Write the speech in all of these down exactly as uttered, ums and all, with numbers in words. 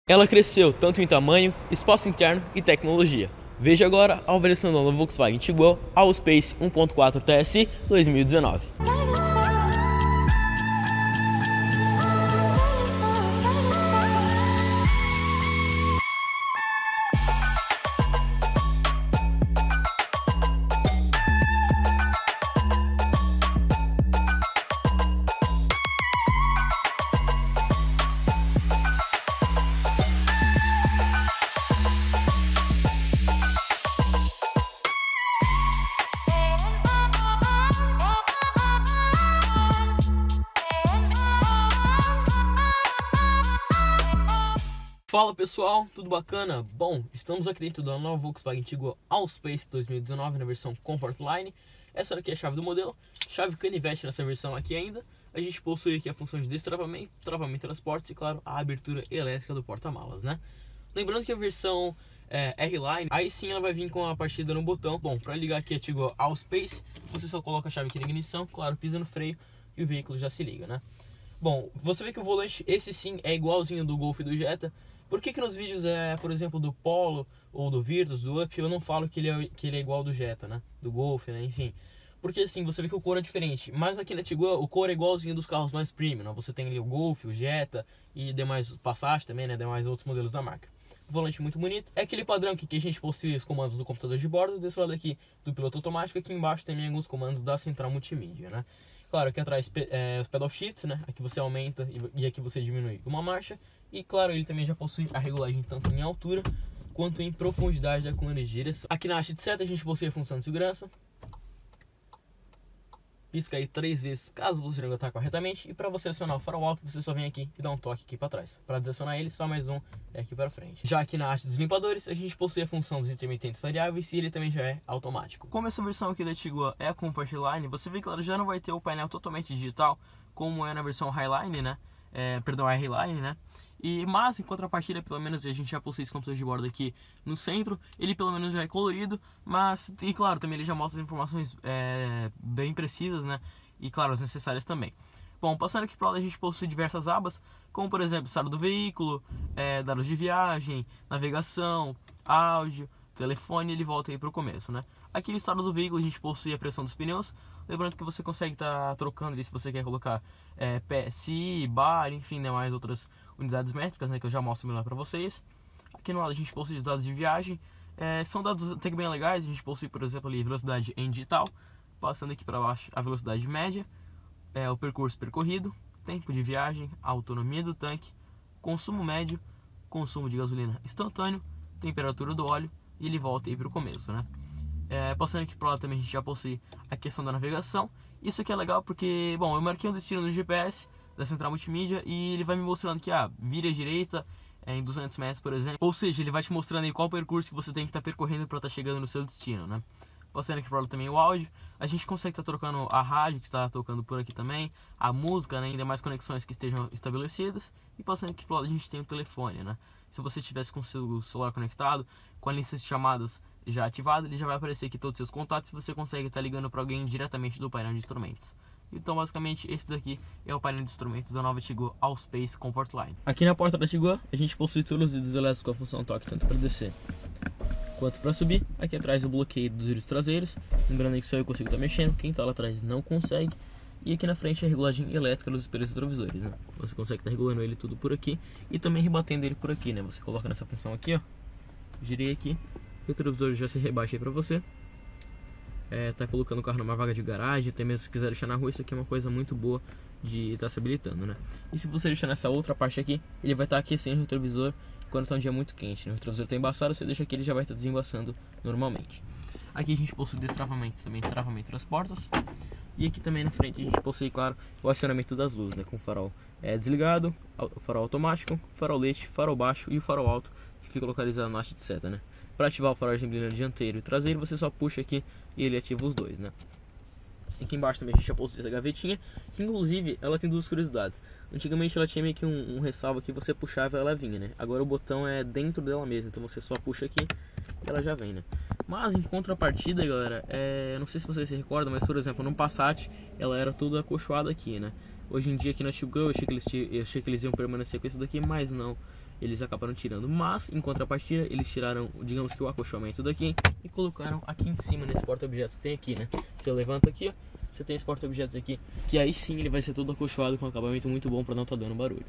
Ela cresceu tanto em tamanho, espaço interno e tecnologia. Veja agora a versão da nova Volkswagen Tiguan Allspace um ponto quatro T S I dois mil e dezenove. Fala pessoal, tudo bacana? Bom, estamos aqui dentro da nova Volkswagen Tiguan Allspace dois mil e dezenove na versão Comfort Line. Essa daqui é a chave do modelo, chave canivete nessa versão aqui ainda. A gente possui aqui a função de destravamento, travamento de transportes e claro, a abertura elétrica do porta-malas, né? Lembrando que a versão é, R-Line, aí sim ela vai vir com a partida no botão. Bom, para ligar aqui a Tiguan Allspace, você só coloca a chave aqui na ignição, claro, pisa no freio e o veículo já se liga, né? Bom, você vê que o volante, esse sim, é igualzinho do Golf e do Jetta. Por que que nos vídeos, é, por exemplo, do Polo ou do Virtus, do Up, eu não falo que ele, é, que ele é igual ao do Jetta, né? Do Golf, né? Enfim. Porque assim, você vê que o couro é diferente. Mas aqui na Tiguan, o couro é igualzinho dos carros mais premium, né? Você tem ali o Golf, o Jetta e demais Passat também, né? Demais outros modelos da marca. Volante muito bonito. É aquele padrão aqui que a gente possui os comandos do computador de bordo. Desse lado aqui do piloto automático. Aqui embaixo também alguns comandos da central multimídia, né? Claro, aqui atrás é, os pedal shifts, né? Aqui você aumenta e aqui você diminui uma marcha. E claro, ele também já possui a regulagem tanto em altura quanto em profundidade da coluna de direção. Aqui na haste de seta a gente possui a função de segurança. Pisca aí três vezes caso você não atar corretamente. E para você acionar o farol alto, você só vem aqui e dá um toque aqui para trás. Para desacionar ele, só mais um é aqui para frente. Já aqui na haste dos limpadores, a gente possui a função dos intermitentes variáveis e ele também já é automático. Como essa versão aqui da Tiguan é a Comfort Line, você vê que ela já não vai ter o painel totalmente digital, como é na versão Highline, né? É, perdão, a R-Line, né? E, mas em contrapartida, pelo menos a gente já possui esse computador de bordo aqui no centro. Ele pelo menos já é colorido, mas, e claro, também ele já mostra as informações é, bem precisas, né? E claro, as necessárias também. Bom, passando aqui para lá a gente possui diversas abas, como por exemplo, estado do veículo, é, dados de viagem, navegação, áudio, telefone. Ele volta aí para o começo, né? Aqui no estado do veículo a gente possui a pressão dos pneus. Lembrando que você consegue estar tá trocando ali se você quer colocar é, P S I, bar, enfim, né, mais outras unidades métricas, né, que eu já mostro melhor para vocês. Aqui no lado a gente possui os dados de viagem. É, são dados até que bem legais. A gente possui, por exemplo, ali, velocidade em digital. Passando aqui para baixo a velocidade média, é, o percurso percorrido, tempo de viagem, a autonomia do tanque, consumo médio, consumo de gasolina instantâneo, temperatura do óleo e ele volta aí para o começo, né? É, passando aqui para lá também a gente já possui a questão da navegação. Isso aqui é legal porque, bom, eu marquei um destino no G P S da central multimídia e ele vai me mostrando que, ah, vira à direita é, em duzentos metros, por exemplo. Ou seja, ele vai te mostrando aí qual percurso que você tem que estar tá percorrendo para estar tá chegando no seu destino, né? Passando aqui para lá também o áudio, a gente consegue estar tá trocando a rádio que está tocando por aqui também, a música, né, ainda mais conexões que estejam estabelecidas. E passando aqui para lá a gente tem o telefone, né? Se você estivesse com o seu celular conectado, com a lista de chamadas já ativada, ele já vai aparecer aqui todos os seus contatos e você consegue estar ligando para alguém diretamente do painel de instrumentos. Então basicamente esse daqui é o painel de instrumentos da nova Tiguan Allspace Comfort Line. Aqui na porta da Tiguan a gente possui todos os vidros elétricos com a função toque, tanto para descer quanto para subir. Aqui atrás o bloqueio dos vidros traseiros, lembrando aí que só eu consigo estar mexendo, quem está lá atrás não consegue. E aqui na frente a regulagem elétrica dos espelhos retrovisores, né? Você consegue estar regulando ele tudo por aqui e também rebatendo ele por aqui, né? Você coloca nessa função aqui, ó, girei aqui, o retrovisor já se rebaixa aí para você. É, tá colocando o carro numa vaga de garagem, até mesmo se quiser deixar na rua, isso aqui é uma coisa muito boa de estar tá se habilitando, né? E se você deixar nessa outra parte aqui, ele vai estar tá aquecendo o retrovisor quando está um dia muito quente, né? O retrovisor está embaçado, você deixa aqui, ele já vai estar tá desembaçando normalmente. Aqui a gente possui destravamento também, travamento das portas. E aqui também na frente a gente possui, claro, o acionamento das luzes, né? Com o farol é, desligado, o farol automático, farol leite, farol baixo e o farol alto, que fica localizado na haste de seta, né? Para ativar o farol de neblina dianteiro e traseiro, você só puxa aqui e ele ativa os dois, né? Aqui embaixo também a gente já possui essa gavetinha, que inclusive ela tem duas curiosidades. Antigamente ela tinha meio que um, um ressalvo que você puxava e ela vinha, né? Agora o botão é dentro dela mesma, então você só puxa aqui e ela já vem, né? Mas em contrapartida, galera, é... não sei se vocês se recordam, mas por exemplo, no Passat ela era toda acolchoada aqui, né? Hoje em dia aqui na Tiguan eu achei que eles, eu achei que eles iam permanecer com isso daqui, mas não. eles acabaram tirando, mas em contrapartida eles tiraram, digamos que o acolchoamento daqui e colocaram aqui em cima nesse porta-objetos que tem aqui, né? Você levanta aqui, ó, você tem esse porta-objetos aqui, que aí sim ele vai ser todo acolchoado com um acabamento muito bom para não estar dando barulho.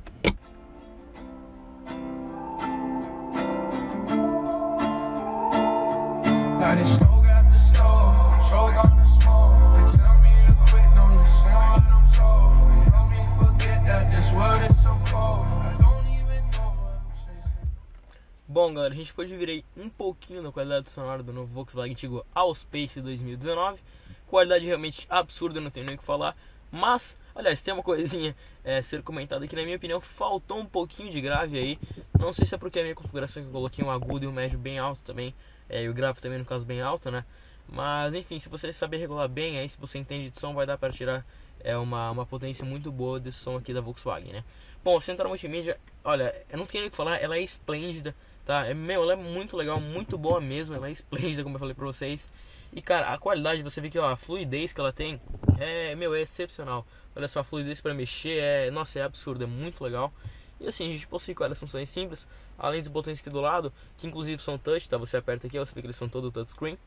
Bom, galera, a gente pode ver aí um pouquinho da qualidade sonora do novo Volkswagen Tiguan Allspace dois mil e dezenove. Qualidade realmente absurda, não tenho nem o que falar. Mas, aliás, tem uma coisinha é, ser comentada que na minha opinião faltou um pouquinho de grave aí. Não sei se é porque a minha configuração que eu coloquei um agudo e um médio bem alto também, é, e o grave também no caso bem alto, né? Mas enfim, se você saber regular bem, aí se você entende de som, vai dar para tirar é, uma, uma potência muito boa desse som aqui da Volkswagen, né? Bom, a central multimídia, olha, eu não tenho nem o que falar, ela é esplêndida. Tá, é, meu, ela é muito legal, muito boa mesmo, ela é esplêndida, como eu falei pra vocês. E cara, a qualidade, você vê que ó, a fluidez que ela tem é, meu, é excepcional. Olha só, a fluidez pra mexer é, nossa, é absurdo, é muito legal. E assim, a gente possui, claro, as funções simples, além dos botões aqui do lado, que inclusive são touch, tá? Você aperta aqui, você vê que eles são todo touchscreen.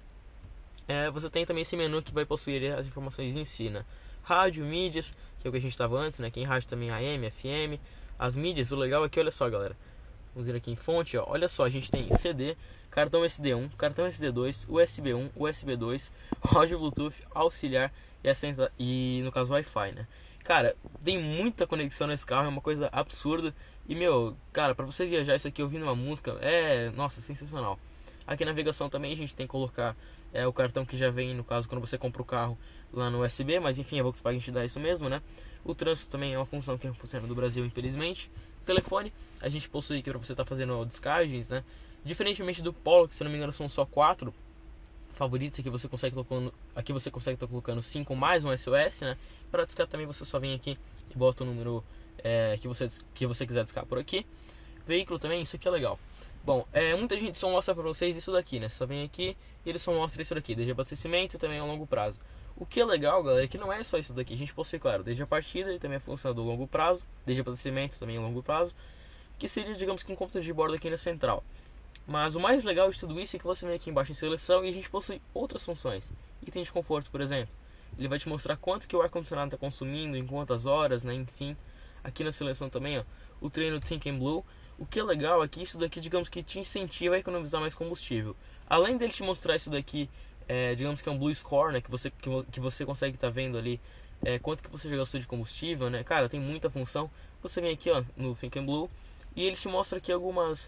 É, você tem também esse menu que vai possuir as informações em si, né? Rádio, mídias, que é o que a gente estava antes, né? Que em rádio também A M, F M. As mídias, o legal é que, olha só, galera. Vamos ver aqui em fonte, ó. Olha só, a gente tem C D, cartão S D um, cartão S D dois, U S B um, U S B dois, rádio Bluetooth, auxiliar e, assenta, e no caso Wi-Fi, né? Cara, tem muita conexão nesse carro, é uma coisa absurda. E meu, cara, pra você viajar isso aqui ouvindo uma música, é, nossa, sensacional. Aqui na navegação também a gente tem que colocar é, o cartão que já vem, no caso, quando você compra o carro lá no U S B, mas enfim, a Volkswagen te dá isso mesmo, né? O trânsito também é uma função que não funciona no Brasil, infelizmente. Telefone, a gente possui aqui para você estar tá fazendo descargas, né? Diferentemente do Polo, que se não me engano são só quatro favoritos, aqui você consegue estar colocando, aqui você consegue estar tá colocando cinco mais um S O S, né? Para descar também você só vem aqui e bota o número é, que, você, que você quiser descar por aqui. Veículo também, isso aqui é legal. Bom, é, muita gente só mostra para vocês isso daqui, né? Você só vem aqui e ele só mostra isso daqui, desde abastecimento e também a longo prazo. O que é legal, galera, é que não é só isso daqui. A gente possui, claro, desde a partida e também a função do longo prazo, desde abastecimento também a longo prazo, que seria, digamos que um computador de bordo aqui na central. Mas o mais legal de tudo isso é que você vem aqui embaixo em seleção e a gente possui outras funções. Item de conforto, por exemplo. Ele vai te mostrar quanto que o ar-condicionado está consumindo, em quantas horas, né, enfim. Aqui na seleção também, ó, o treino Think and Blue. O que é legal é que isso daqui, digamos que te incentiva a economizar mais combustível. Além dele te mostrar isso daqui, é, digamos que é um Blue Score, né, que você, que, que você consegue estar tá vendo ali é, quanto que você já gastou de combustível, né, cara, tem muita função. Você vem aqui, ó, no Think and Blue e ele te mostra aqui algumas,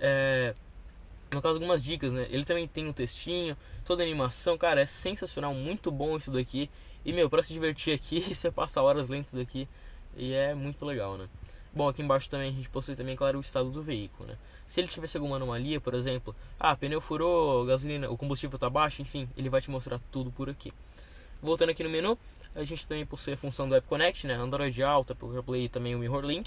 é, no caso, algumas dicas, né, ele também tem um textinho, toda a animação, cara, é sensacional, muito bom isso daqui. E, meu, pra se divertir aqui, você passa horas lendo isso daqui e é muito legal, né. Bom, aqui embaixo também a gente possui também, claro, o estado do veículo, né. Se ele tivesse alguma anomalia, por exemplo, ah, pneu furou, gasolina, o combustível está baixo, enfim, ele vai te mostrar tudo por aqui. Voltando aqui no menu, a gente também possui a função do App Connect, né, Android Auto, Apple CarPlay e também o Mirror Link.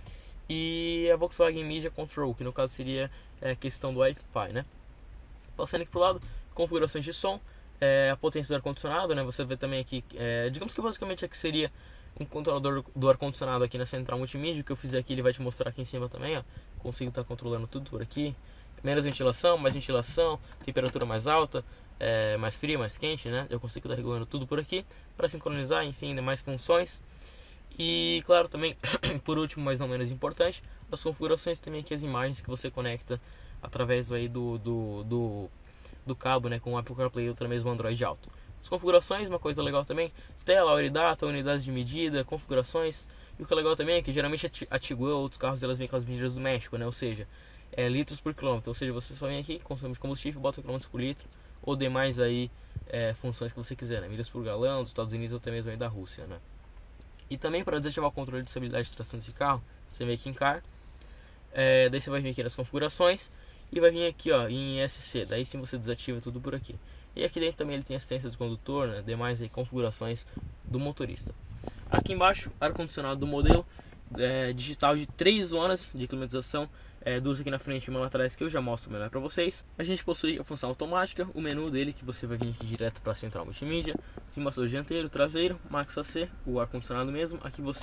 E a Volkswagen Media Control, que no caso seria a é, questão do Wi-Fi, né. Passando aqui pro lado, configurações de som, é, a potência do ar-condicionado, né, você vê também aqui, é, digamos que basicamente aqui seria um controlador do ar-condicionado aqui na central multimídia. O que eu fizer aqui, ele vai te mostrar aqui em cima também, ó. Consigo estar controlando tudo por aqui. Menos ventilação, mais ventilação, temperatura mais alta, é, mais fria, mais quente, né? Eu consigo estar regulando tudo por aqui para sincronizar, enfim, ainda mais funções. E claro, também, por último, mas não menos importante, as configurações também aqui, as imagens que você conecta através aí do, do, do, do cabo, né? Com o Apple CarPlay ou também mesmo Android Auto. As configurações, uma coisa legal também, tela, hora e data, unidades de medida, configurações. E o que é legal também é que geralmente a Tiguan ou outros carros elas vêm com as medidas do México, né? Ou seja, é litros por quilômetro. Ou seja, você só vem aqui, consome de combustível, bota quilômetros por litro, ou demais aí é, funções que você quiser, né? Milhas por galão, dos Estados Unidos ou até mesmo aí da Rússia, né? E também para desativar o controle de estabilidade de tração desse carro, você vem aqui em Car, é, daí você vai vir aqui nas configurações e vai vir aqui, ó, em E S C. Daí sim você desativa tudo por aqui. E aqui dentro também ele tem assistência do condutor, né, demais aí configurações do motorista. Aqui embaixo, ar-condicionado do modelo, é, digital de três zonas de climatização, é, duas aqui na frente e uma lá atrás que eu já mostro melhor para vocês. A gente possui a função automática, o menu dele que você vai vir aqui direto para a central multimídia, simulador dianteiro, traseiro, Max A C, o ar-condicionado mesmo. Aqui você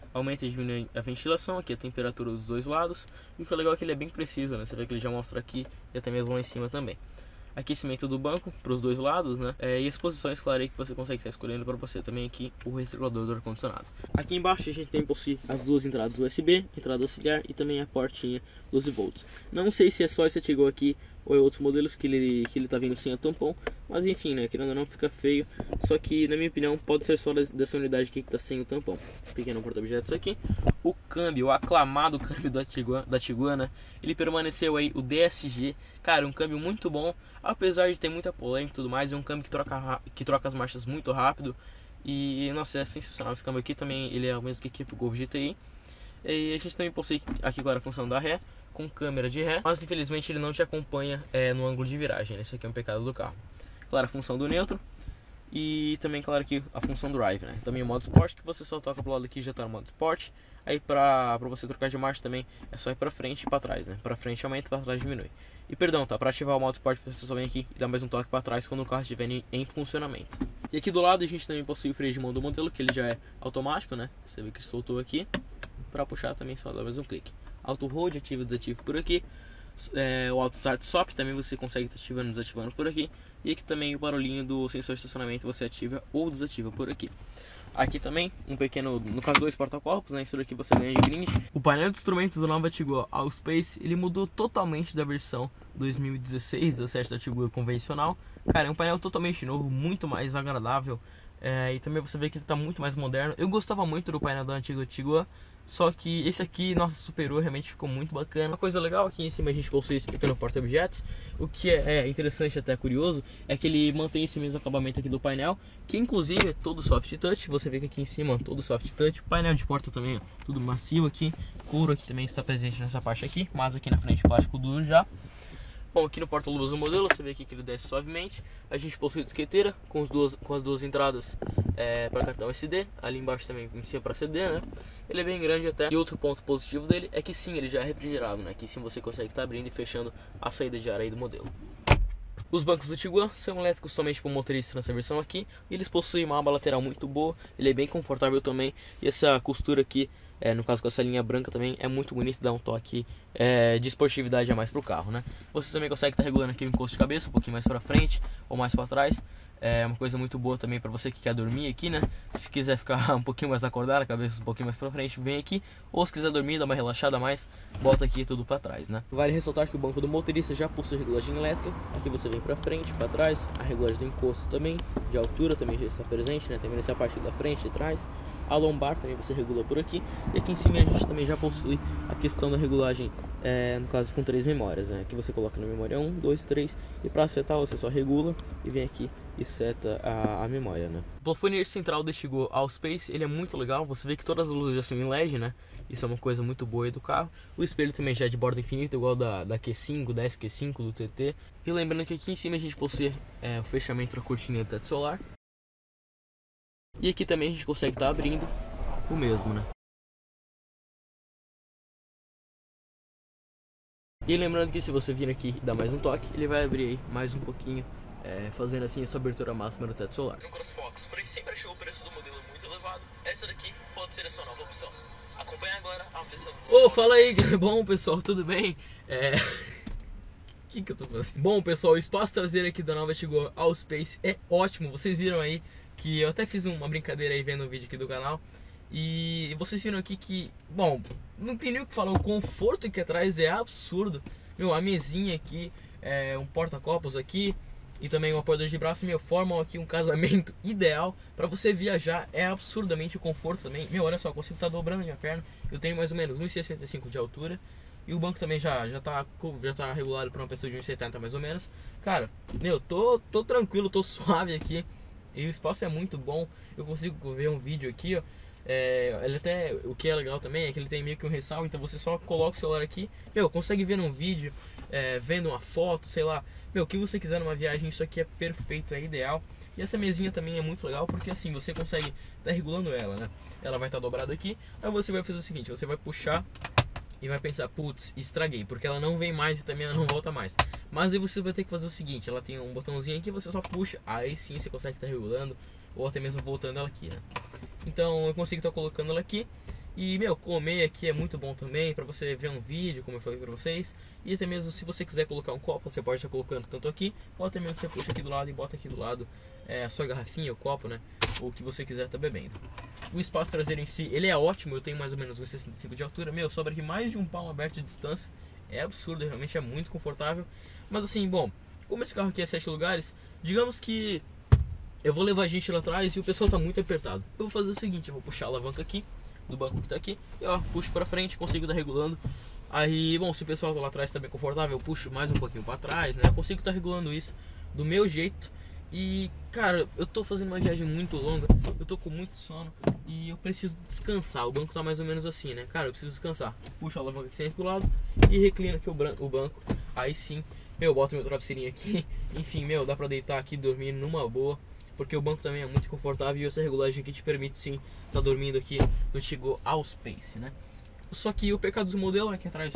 aumenta e diminui a ventilação, aqui a temperatura dos dois lados. E o que é legal é que ele é bem preciso, né? Você vê que ele já mostra aqui e até mesmo lá em cima também. Aquecimento do banco para os dois lados, né? É, e as posições, claro, aí que você consegue estar escolhendo para você também aqui o recirculador do ar-condicionado. Aqui embaixo a gente tem possui as duas entradas U S B, entrada auxiliar e também a portinha doze volts. Não sei se é só esse Tigua aqui ou é outros modelos que ele, que ele tá vindo sem a tampão, mas enfim, né? Querendo ou não, fica feio. Só que, na minha opinião, pode ser só dessa unidade aqui que tá sem o tampão. Pequeno porta-objetos aqui. O câmbio, o aclamado câmbio da Tigua, da Tigua, né? Ele permaneceu aí, o D S G. Cara, um câmbio muito bom, apesar de ter muita polêmica e tudo mais. É um câmbio que troca, que troca as marchas muito rápido. E, nossa, é sensacional esse câmbio aqui. Também ele é o mesmo que aqui pro Golf G T I. E a gente também possui aqui agora a função da ré, com câmera de ré, mas infelizmente ele não te acompanha é, no ângulo de viragem, né? Esse aqui é um pecado do carro. Claro, a função do neutro e também, claro, que a função do drive, né? Também o modo Sport, que você só toca pro lado aqui e já tá no modo Sport. Aí pra, pra você trocar de marcha também é só ir pra frente e pra trás, né? Pra frente aumenta, pra trás diminui. E perdão, tá? Pra ativar o modo Sport você só vem aqui e dá mais um toque pra trás quando o carro estiver em, em funcionamento. E aqui do lado a gente também possui o freio de mão do modelo, que ele já é automático, né? Você vê que soltou aqui. Pra puxar também só dá mais um clique. Auto Hold, ativo e desativo por aqui. É, o Auto Start Stop também você consegue estar ativando e desativando por aqui. E aqui também o barulhinho do sensor de estacionamento você ativa ou desativa por aqui. Aqui também um pequeno, no caso dois porta-copos, né? Isso daqui você ganha de brinde. O painel de instrumentos da nova Tigua Allspace, ele mudou totalmente da versão dois mil e dezesseis, dezessete da Tigua convencional. Cara, é um painel totalmente novo, muito mais agradável. É, e também você vê que ele está muito mais moderno. Eu gostava muito do painel da antiga Tigua, só que esse aqui, nossa, superou, realmente ficou muito bacana. Uma coisa legal, aqui em cima a gente possui esse pequeno porta-objetos. O que é interessante, até curioso, é que ele mantém esse mesmo acabamento aqui do painel, que inclusive é todo soft touch. Você vê que aqui em cima ó, todo soft touch. Painel de porta também, ó, tudo macio aqui. Couro aqui também está presente nessa parte aqui, mas aqui na frente plástico duro já. Bom, aqui no porta-luvas do modelo, você vê aqui que ele desce suavemente. A gente possui disqueteira com, os duas, com as duas entradas é, para cartão S D. Ali embaixo também em cima para C D, né? Ele é bem grande até. E outro ponto positivo dele é que sim, ele já é refrigerado, né? Que sim você consegue estar abrindo e fechando a saída de ar aí do modelo. Os bancos do Tigua são elétricos somente para o motorista nessa versão aqui. E eles possuem uma aba lateral muito boa. Ele é bem confortável também. E essa costura aqui, é, no caso com essa linha branca também, é muito bonito. Dá um toque é, de esportividade a mais para o carro, né? Você também consegue estar regulando aqui o encosto de cabeça, um pouquinho mais para frente ou mais para trás. É uma coisa muito boa também para você que quer dormir aqui, né? Se quiser ficar um pouquinho mais acordado, a cabeça um pouquinho mais pra frente, vem aqui. Ou se quiser dormir, dar uma relaxada a mais, bota aqui tudo pra trás, né? Vale ressaltar que o banco do motorista já possui regulagem elétrica. Aqui você vem pra frente, pra trás. A regulagem do encosto também, de altura também já está presente, né? Também nessa parte da frente e trás. A lombar também você regula por aqui. E aqui em cima a gente também já possui a questão da regulagem, é, no caso com três memórias, né? Aqui você coloca na memória um, dois, três. E para setar você só regula e vem aqui e seta a, a memória, né? O plafone central deste Tigua Allspace, ele é muito legal. Você vê que todas as luzes já são em L E D, né? Isso é uma coisa muito boa aí do carro. O espelho também já é de borda infinita, igual da, da Q cinco, da S Q cinco, do T T. E lembrando que aqui em cima a gente possui é, o fechamento da cortina de teto solar. E aqui também a gente consegue estar abrindo o mesmo, né? E lembrando que se você vir aqui e dar mais um toque, ele vai abrir aí mais um pouquinho, é, fazendo assim essa abertura máxima do teto solar. No CrossFox, porém sempre achou o preço do modelo muito elevado, essa daqui pode ser a sua nova opção. Acompanhe agora a avaliação do Ô, oh, fala aí, bom pessoal, tudo bem? É... O que que eu tô fazendo? Bom pessoal, o espaço traseiro aqui da nova Tigua Allspace é ótimo. Vocês viram aí que eu até fiz uma brincadeira aí vendo o vídeo aqui do canal. E vocês viram aqui que, bom, não tem nem o que falar, o conforto aqui atrás é absurdo. Meu, a mesinha aqui, é, um porta-copos aqui e também um apoiador de braço, meu, formam aqui um casamento ideal para você viajar. É absurdamente o conforto também. Meu, olha só, eu consigo estar dobrando minha perna. Eu tenho mais ou menos um metro e sessenta e cinco de altura. E o banco também já, já, tá, já tá regulado para uma pessoa de um metro e setenta mais ou menos. Cara, meu, tô, tô tranquilo, tô suave aqui. E o espaço é muito bom. Eu consigo ver um vídeo aqui, ó. É, ele até, o que é legal também é que ele tem meio que um ressalvo, então você só coloca o celular aqui, meu, consegue ver um vídeo, é, vendo uma foto, sei lá, meu, o que você quiser numa viagem, isso aqui é perfeito, é ideal. E essa mesinha também é muito legal, porque assim, você consegue estar regulando ela, né? Ela vai estar dobrada aqui, aí você vai fazer o seguinte, você vai puxar e vai pensar, putz, estraguei, porque ela não vem mais e também ela não volta mais. Mas aí você vai ter que fazer o seguinte, ela tem um botãozinho aqui, você só puxa, aí sim você consegue estar regulando, ou até mesmo voltando ela aqui, né? Então eu consigo estar colocando ela aqui E, meu, comer aqui é muito bom também, pra você ver um vídeo, como eu falei pra vocês. E até mesmo se você quiser colocar um copo, você pode estar colocando tanto aqui, ou até mesmo você puxa aqui do lado e bota aqui do lado é, a sua garrafinha, o copo, né? Ou o que você quiser estar bebendo. O espaço traseiro em si, ele é ótimo, eu tenho mais ou menos uns sessenta e cinco de altura. Meu, sobra aqui mais de um palmo aberto de distância. É absurdo, realmente é muito confortável. Mas assim, bom, como esse carro aqui é sete lugares, digamos que eu vou levar a gente lá atrás e o pessoal tá muito apertado. Eu vou fazer o seguinte, eu vou puxar a alavanca aqui do banco que tá aqui, e ó, puxo pra frente, consigo estar regulando. Aí, bom, se o pessoal tá lá atrás tá bem confortável, eu puxo mais um pouquinho pra trás, né? Eu consigo estar regulando isso do meu jeito. E, cara, eu tô fazendo uma viagem muito longa, eu tô com muito sono e eu preciso descansar. O banco tá mais ou menos assim, né? Cara, eu preciso descansar. Puxo a alavanca aqui sempre do lado e reclino aqui o, o banco. Aí sim, meu, boto meu travesseirinho aqui. Enfim, meu, dá pra deitar aqui, dormir numa boa. Porque o banco também é muito confortável e essa regulagem aqui te permite sim estar tá dormindo aqui no Tiggo Allspace, né? Só que o pecado do modelo é que atrás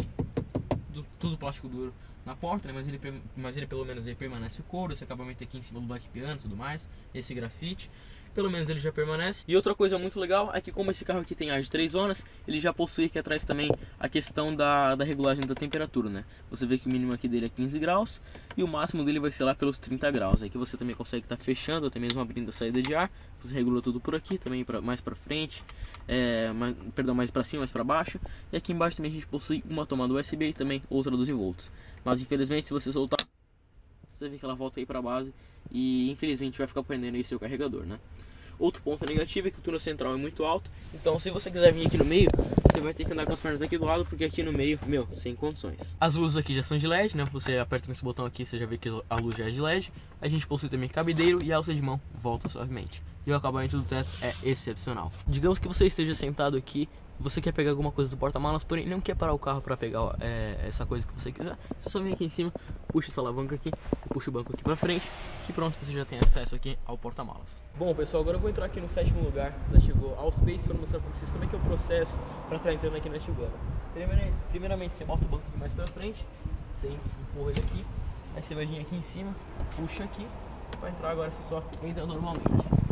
do, tudo plástico duro na porta, né? Mas ele, mas ele pelo menos ele permanece o couro, esse acabamento aqui em cima do Black Piano e tudo mais, esse grafite. Pelo menos ele já permanece. E outra coisa muito legal é que como esse carro aqui tem ar de três zonas, ele já possui aqui atrás também a questão da, da regulagem da temperatura, né? Você vê que o mínimo aqui dele é quinze graus e o máximo dele vai ser lá pelos trinta graus. Aqui você também consegue estar tá fechando, até mesmo abrindo a saída de ar. Você regula tudo por aqui, também pra, mais pra frente, é, mais, perdão, mais pra cima, mais pra baixo. E aqui embaixo também a gente possui uma tomada U S B e também outra doze volts. Mas infelizmente se você soltar, você vê que ela volta aí pra base e infelizmente vai ficar prendendo aí seu carregador, né? Outro ponto negativo é que o túnel central é muito alto, então se você quiser vir aqui no meio, você vai ter que andar com as pernas aqui do lado, porque aqui no meio, meu, sem condições. As luzes aqui já são de L E D, né? Você aperta nesse botão aqui, você já vê que a luz já é de L E D. A gente possui também cabideiro e a alça de mão volta suavemente. E o acabamento do teto é excepcional. Digamos que você esteja sentado aqui, você quer pegar alguma coisa do porta-malas, porém não quer parar o carro para pegar é, essa coisa que você quiser. Você só vem aqui em cima, puxa essa alavanca aqui, puxa o banco aqui para frente, que pronto, você já tem acesso aqui ao porta-malas. Bom pessoal, agora eu vou entrar aqui no sétimo lugar da Tiggo Allspace para mostrar para vocês como é que é o processo para estar entrando aqui na Tiggo. Primeiramente, primeiramente você bota o banco aqui mais para frente, você empurra ele aqui, aí você vai vir aqui em cima, puxa aqui, para entrar agora você só entra normalmente.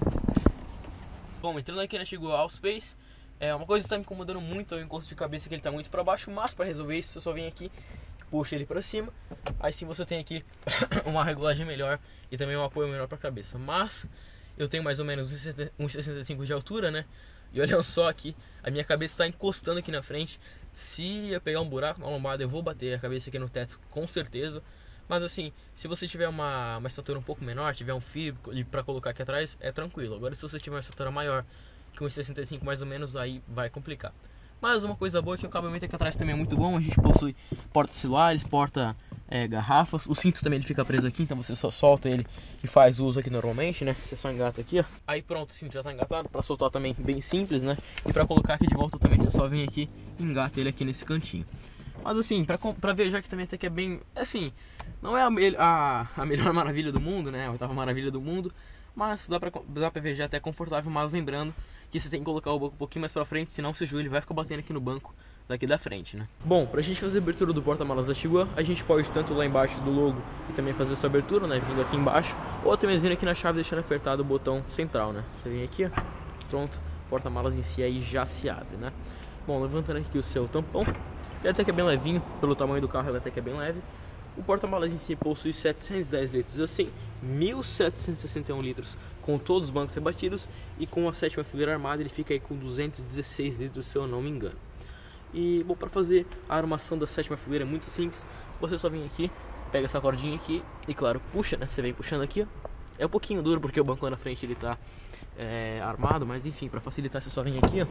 Bom, entrando aqui na Tiggo Allspace, é uma coisa que está me incomodando muito é o encosto de cabeça, que ele está muito para baixo, mas para resolver isso você só vem aqui, puxa ele para cima, aí sim você tem aqui uma regulagem melhor e também um apoio melhor para a cabeça. Mas eu tenho mais ou menos um vírgula sessenta e cinco de altura, né? E olha só aqui, a minha cabeça está encostando aqui na frente. Se eu pegar um buraco na lombada, eu vou bater a cabeça aqui no teto com certeza. Mas assim, se você tiver uma, uma estatura um pouco menor, tiver um fio para colocar aqui atrás, é tranquilo. Agora se você tiver uma estatura maior, que uns sessenta e cinco mais ou menos, aí vai complicar. Mas uma coisa boa é que o acabamento aqui atrás também é muito bom. A gente possui porta-celulares, porta é, garrafas. O cinto também ele fica preso aqui, então você só solta ele e faz uso aqui normalmente, né? Você só engata aqui, ó. Aí pronto, o cinto já tá engatado. Para soltar também bem simples, né? E para colocar aqui de volta também, você só vem aqui e engata ele aqui nesse cantinho. Mas assim, pra, pra viajar aqui também até que é bem... Assim, não é a, me a, a melhor maravilha do mundo, né? A oitava maravilha do mundo. Mas dá pra, dá pra viajar até confortável, mas lembrando que você tem que colocar o banco um pouquinho mais pra frente, senão seu joelho vai ficar batendo aqui no banco daqui da frente, né? Bom, pra gente fazer a abertura do porta-malas da Tiggo, a gente pode tanto lá embaixo do logo e também fazer essa abertura, né? Vindo aqui embaixo, ou até mesmo vindo aqui na chave e deixando apertado o botão central, né? Você vem aqui, ó, pronto, o porta-malas em si aí já se abre, né? Bom, levantando aqui o seu tampão, ele até que é bem levinho, pelo tamanho do carro ele até que é bem leve. O porta-malas em si possui setecentos e dez litros, assim, mil setecentos e sessenta e um litros com todos os bancos rebatidos, e com a sétima fileira armada ele fica aí com duzentos e dezesseis litros, se eu não me engano. E bom, para fazer a armação da sétima fileira é muito simples. Você só vem aqui, pega essa cordinha aqui e claro, puxa, né? Você vem puxando aqui, ó. É um pouquinho duro porque o banco lá na frente ele tá é, armado, mas enfim, para facilitar você só vem aqui, ó.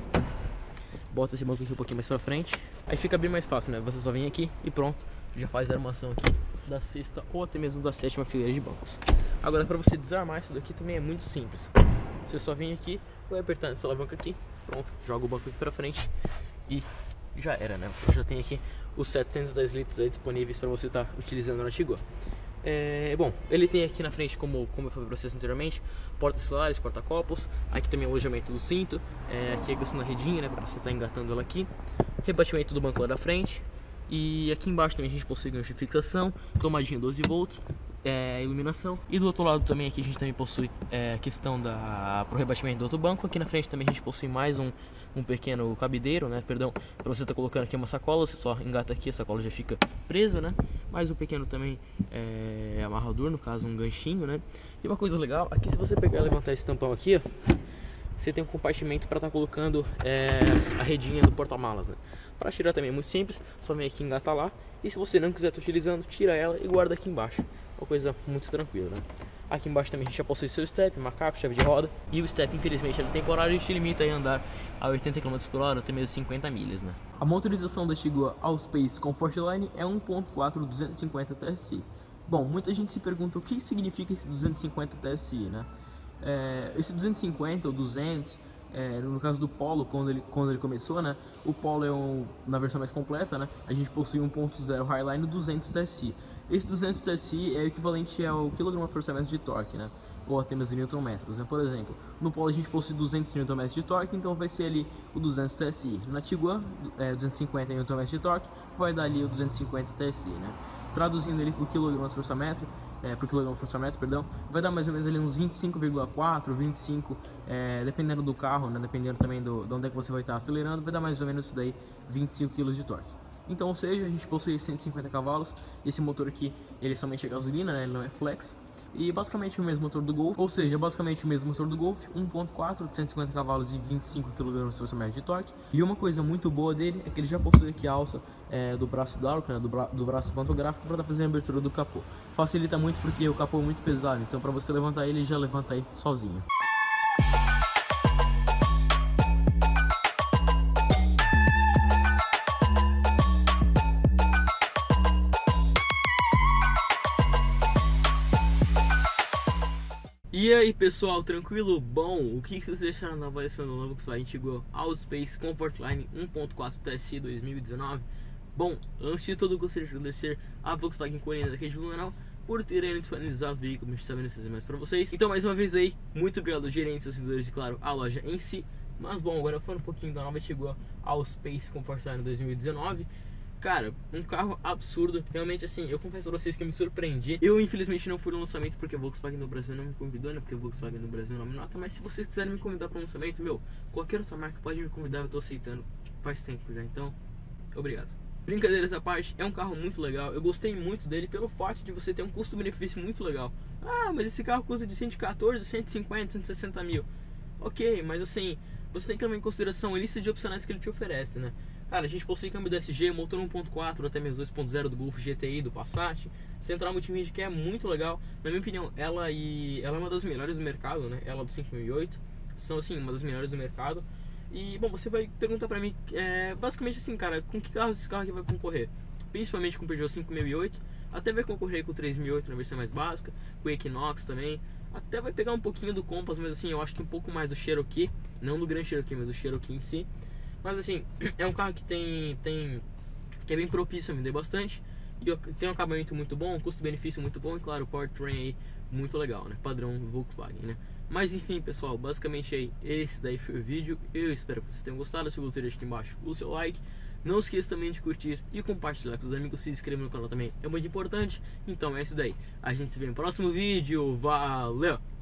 Bota esse banco aqui um pouquinho mais pra frente, aí fica bem mais fácil, né? Você só vem aqui e pronto, já faz a armação aqui da sexta ou até mesmo da sétima fileira de bancos. Agora para você desarmar isso daqui também é muito simples. Você só vem aqui, vai apertar essa alavanca aqui, pronto, joga o banco aqui pra frente e já era, né? Você já tem aqui os setecentos e dez litros aí disponíveis para você estar tá utilizando na Tiggo. É, bom, ele tem aqui na frente, como, como eu falei para vocês anteriormente, porta-celulares, porta-copos, aqui também o alojamento do cinto, é, aqui a questão da redinha, né, para você estar tá engatando ela aqui, rebatimento do banco lá da frente, e aqui embaixo também a gente possui gancho de fixação, tomadinha doze volts, é, iluminação, e do outro lado também aqui a gente também possui é, a questão da pro rebatimento do outro banco. Aqui na frente também a gente possui mais um um pequeno cabideiro, né? Perdão, para você estar tá colocando aqui uma sacola, você só engata aqui, a sacola já fica presa, né? Mas o pequeno também é amarrador, no caso um ganchinho, né? E uma coisa legal, aqui se você pegar e levantar esse tampão aqui, ó, você tem um compartimento para estar tá colocando é, a redinha do porta-malas, né? Para tirar também é muito simples, só vem aqui engatar lá. E se você não quiser estar tá utilizando, tira ela e guarda aqui embaixo. Uma coisa muito tranquila, né? Aqui embaixo também a gente já possui seu step, macaco, chave de roda. E o step, infelizmente, ele é temporário e te limita a andar a oitenta quilômetros por hora, até mesmo cinquenta milhas, né? A motorização da Tiguan Allspace Comfortline é um ponto quatro duzentos e cinquenta T S I. Bom, muita gente se pergunta o que significa esse duzentos e cinquenta T S I, né? É, esse duzentos e cinquenta ou duzentos, é, no caso do Polo, quando ele, quando ele começou, né? O Polo é um, na versão mais completa, né? A gente possui um ponto zero Highline duzentos T S I. Esse duzentos T S I é o equivalente ao quilograma-força-metro de torque, né? Ou até mesmo newton metros, né? Por exemplo, no Polo a gente possui duzentos newton metros de torque, então vai ser ali o duzentos T S I. Na Tiguan, é, duzentos e cinquenta newton metros de torque, vai dar ali o duzentos e cinquenta T S I, né? Traduzindo ele por quilograma-força-metro, é, por quilograma-força-metro, perdão, vai dar mais ou menos ali uns vinte e cinco vírgula quatro, vinte e cinco, é, dependendo do carro, né? Dependendo também do, de onde é que você vai estar acelerando, vai dar mais ou menos isso daí, vinte e cinco quilos de torque. Então, ou seja, a gente possui cento e cinquenta cavalos. Esse motor aqui, ele somente é gasolina, né? Ele não é flex. E basicamente o mesmo motor do Golf, ou seja, basicamente o mesmo motor do Golf, um ponto quatro, cento e cinquenta cavalos e vinte e cinco quilograma-força-metro de torque. E uma coisa muito boa dele é que ele já possui aqui a alça é, do braço hidráulico, né? do, bra do braço pantográfico, para estar fazendo a abertura do capô. Facilita muito porque o capô é muito pesado, então para você levantar ele, ele já levanta aí sozinho. E aí pessoal, tranquilo? Bom, o que vocês acharam da avaliação do novo Volkswagen Tiguan Allspace Comfortline um ponto quatro T S I dois mil e dezenove? Bom, antes de tudo eu gostaria de agradecer a Volkswagen Colina daqui de Blumenau por terem disponibilizado o veículo, me sabendo esses mais para vocês. Então mais uma vez aí, muito obrigado aos gerentes, aos vendedores e claro, a loja em si. Mas bom, agora falando um pouquinho da nova Tiguan Allspace Comfortline dois mil e dezenove. Cara, um carro absurdo. Realmente, assim, eu confesso pra vocês que eu me surpreendi. Eu, infelizmente, não fui no lançamento porque a Volkswagen no Brasil não me convidou, né? Porque a Volkswagen no Brasil não me nota. Mas se vocês quiserem me convidar para um lançamento, meu, qualquer outra marca pode me convidar, eu tô aceitando. Faz tempo já, então, obrigado. Brincadeiras à parte, é um carro muito legal. Eu gostei muito dele pelo fato de você ter um custo-benefício muito legal. Ah, mas esse carro custa de cento e quatorze, cento e cinquenta, cento e sessenta mil. Ok, mas assim, você tem que levar em consideração a lista de opcionais que ele te oferece, né? Cara, a gente possui câmbio D S G, motor um ponto quatro, até mesmo dois ponto zero do Golf G T I, do Passat, central multimídia que é muito legal. Na minha opinião, ela, e, ela é uma das melhores do mercado, né? Ela do cinco mil e oito, são assim, uma das melhores do mercado. E, bom, você vai perguntar pra mim, é, basicamente assim, cara, com que carros esse carro aqui vai concorrer? Principalmente com o Peugeot cinco mil e oito, até vai concorrer com o três mil e oito na versão mais básica, com o Equinox também. Até vai pegar um pouquinho do Compass, mas assim, eu acho que um pouco mais do Cherokee, não do Grand Cherokee, mas do Cherokee em si. Mas assim, é um carro que tem, tem que é bem propício a vender bastante. E tem um acabamento muito bom, um custo-benefício muito bom. E claro, o powertrain aí muito legal, né? Padrão Volkswagen, né? Mas enfim, pessoal, basicamente aí, esse daí foi o vídeo. Eu espero que vocês tenham gostado. Se gostou, deixa aqui embaixo o seu like. Não esqueça também de curtir e compartilhar com os amigos. Se inscrever no canal também é muito importante. Então é isso daí. A gente se vê no próximo vídeo. Valeu!